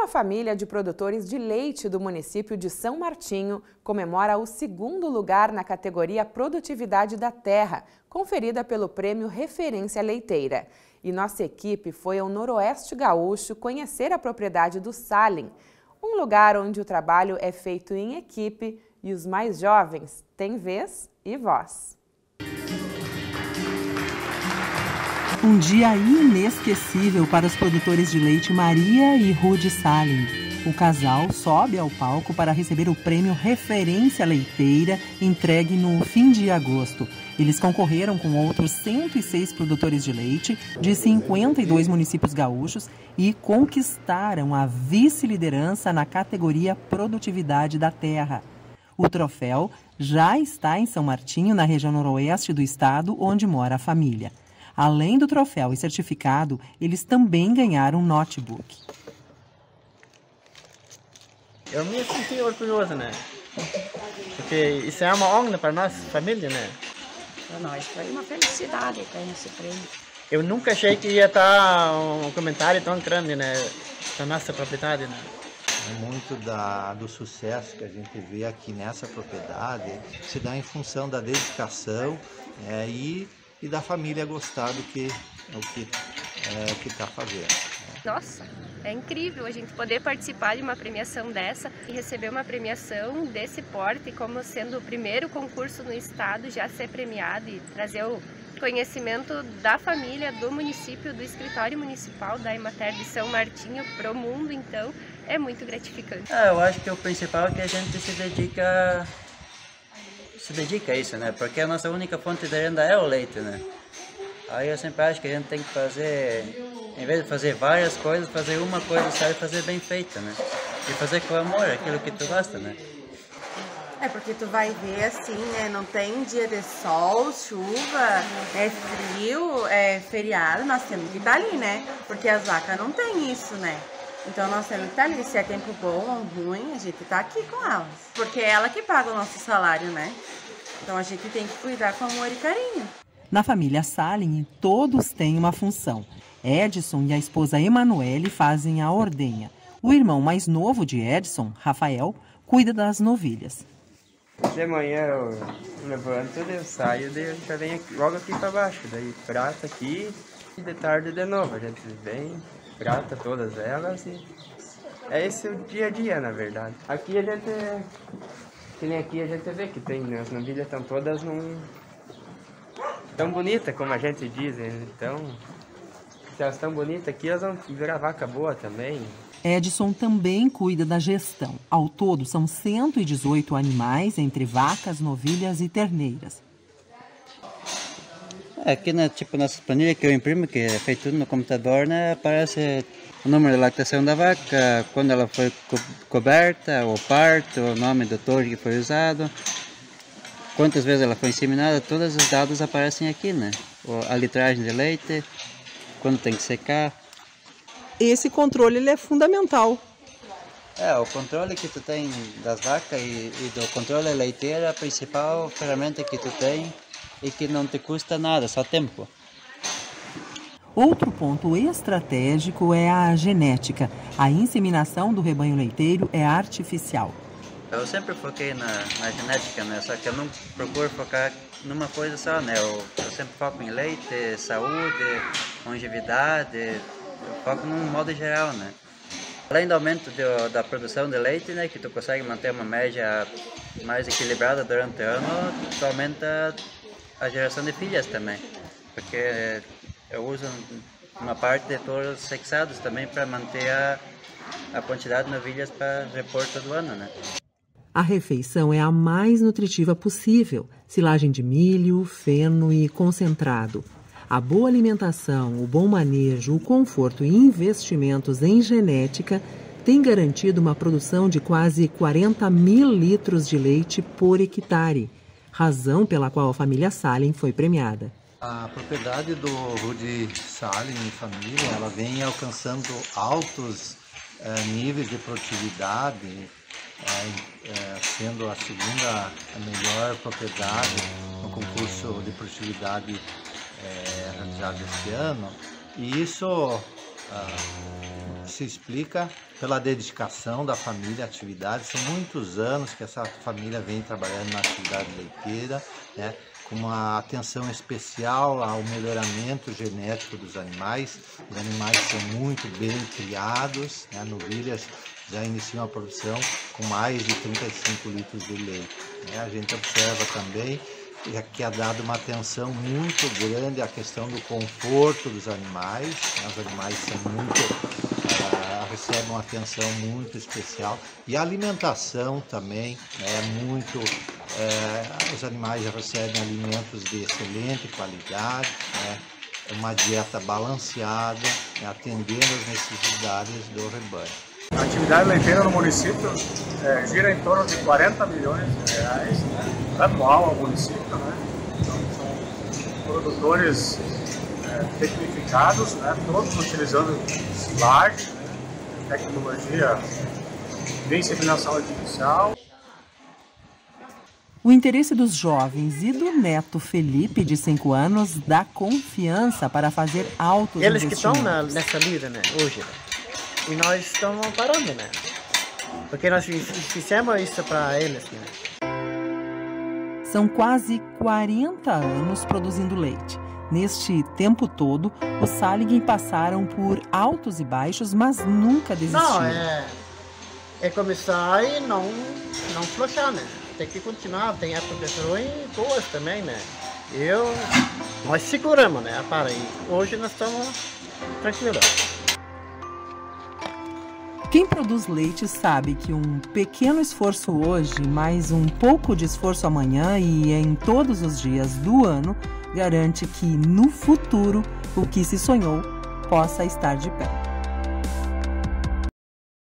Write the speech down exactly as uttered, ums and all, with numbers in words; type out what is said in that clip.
Uma família de produtores de leite do município de São Martinho comemora o segundo lugar na categoria Produtividade da Terra, conferida pelo Prêmio Referência Leiteira. E nossa equipe foi ao Noroeste Gaúcho conhecer a propriedade do Salem, um lugar onde o trabalho é feito em equipe e os mais jovens têm vez e voz. Um dia inesquecível para os produtores de leite Maria e Rudy Salem. O casal sobe ao palco para receber o prêmio Referência Leiteira, entregue no fim de agosto. Eles concorreram com outros cento e seis produtores de leite de cinquenta e dois municípios gaúchos e conquistaram a vice-liderança na categoria Produtividade da Terra. O troféu já está em São Martinho, na região noroeste do estado, onde mora a família. Além do troféu e certificado, eles também ganharam um notebook. Eu me senti orgulhoso, né? Porque isso é uma honra para nós, família, né? Para nós foi uma felicidade ter esse prêmio. Eu nunca achei que ia estar um comentário tão grande, né? Da nossa propriedade, né? Muito da, do sucesso que a gente vê aqui nessa propriedade se dá em função da dedicação é, e e da família gostar do que o que é, o que está fazendo. Nossa, é incrível a gente poder participar de uma premiação dessa e receber uma premiação desse porte, como sendo o primeiro concurso no estado já ser premiado e trazer o conhecimento da família, do município, do escritório municipal da Emater de São Martinho para o mundo, então é muito gratificante. Ah, eu acho que o principal é que a gente se dedica se dedica a isso, né? Porque a nossa única fonte de renda é o leite, né? Aí eu sempre acho que a gente tem que fazer, em vez de fazer várias coisas, fazer uma coisa só e fazer bem feita, né? E fazer com amor, aquilo que tu gosta, né? É porque tu vai ver assim, né? Não tem dia de sol, chuva, é frio, é feriado, nós temos que estar ali, né? Porque as vacas não tem isso, né? Então nós temos que estar ali, se é tempo bom ou ruim, a gente tá aqui com elas. Porque é ela que paga o nosso salário, né? Então a gente tem que cuidar com amor e carinho. Na família Salem, todos têm uma função. Edson e a esposa Emanuele fazem a ordenha. O irmão mais novo de Edson, Rafael, cuida das novilhas. De manhã eu levanto, eu saio, eu já venho aqui, logo aqui para baixo, daí prata aqui e de tarde de novo. A gente vem, prata todas elas e é esse o dia a dia, na verdade. Aqui a gente, que nem aqui a gente vê que tem, né? As novilhas estão todas num... tão bonitas como a gente diz, então se elas estão bonitas aqui, elas vão virar vaca boa também. Edson também cuida da gestão. Ao todo, são cento e dezoito animais, entre vacas, novilhas e terneiras. Aqui na tipo nossa planilha que eu imprimo, que é feito tudo no computador, né, aparece o número de lactação da vaca, quando ela foi co coberta, o parto, o nome do touro que foi usado, quantas vezes ela foi inseminada, todos os dados aparecem aqui, né? A litragem de leite, quando tem que secar. Esse controle ele é fundamental. É, o controle que tu tem das vacas e, e do controle leiteiro é a principal ferramenta que tu tem e que não te custa nada, só tempo. Outro ponto estratégico é a genética. A inseminação do rebanho leiteiro é artificial. Eu sempre foquei na, na genética, né? Só que eu não procuro focar numa coisa só, né? Eu, eu sempre foco em leite, saúde, longevidade, eu foco num modo geral, né? Além do aumento de, da produção de leite, né, que tu consegue manter uma média mais equilibrada durante o ano, tu aumenta a geração de filhas também, porque eu uso uma parte de touros sexados também para manter a, a quantidade de novilhas para repor todo ano, né? A refeição é a mais nutritiva possível, silagem de milho, feno e concentrado. A boa alimentação, o bom manejo, o conforto e investimentos em genética têm garantido uma produção de quase quarenta mil litros de leite por hectare, razão pela qual a família Salem foi premiada. A propriedade do Rudy Salem e família, ela vem alcançando altos eh, níveis de produtividade, eh, eh, sendo a segunda a melhor propriedade no concurso de produtividade é, realizado este ano, e isso ah, se explica pela dedicação da família à atividade. São muitos anos que essa família vem trabalhando na atividade leiteira, né, com uma atenção especial ao melhoramento genético dos animais. Os animais são muito bem criados, né, novilhas já iniciam a produção com mais de trinta e cinco litros de leite. Né. A gente observa também que é dada uma atenção muito grande à questão do conforto dos animais. Né? Os animais são muito, uh, recebem uma atenção muito especial. E a alimentação também é né? muito... Uh, os animais recebem alimentos de excelente qualidade, né? Uma dieta balanceada, né? Atendendo às necessidades do rebanho. A atividade leiteira no município é, gira em torno de quarenta milhões de reais, né, anual ao município, né? Então, são produtores é, tecnificados, né, todos utilizando silagem, né, tecnologia de inseminação artificial. O interesse dos jovens e do neto Felipe, de cinco anos, dá confiança para fazer altos Eles investimentos. que estão nessa lida, né, hoje, né? E nós estamos parando, né? Porque nós fizemos isso para eles, né? São quase quarenta anos produzindo leite. Neste tempo todo, os Salig passaram por altos e baixos, mas nunca desistiram. Não, é, é começar e não, não flochar, né? Tem que continuar, tem épocas ruins e boas também, né? Eu, nós seguramos, né? Para aí. Hoje nós estamos tranquilos. Quem produz leite sabe que um pequeno esforço hoje, mais um pouco de esforço amanhã e em todos os dias do ano, garante que no futuro o que se sonhou possa estar de pé.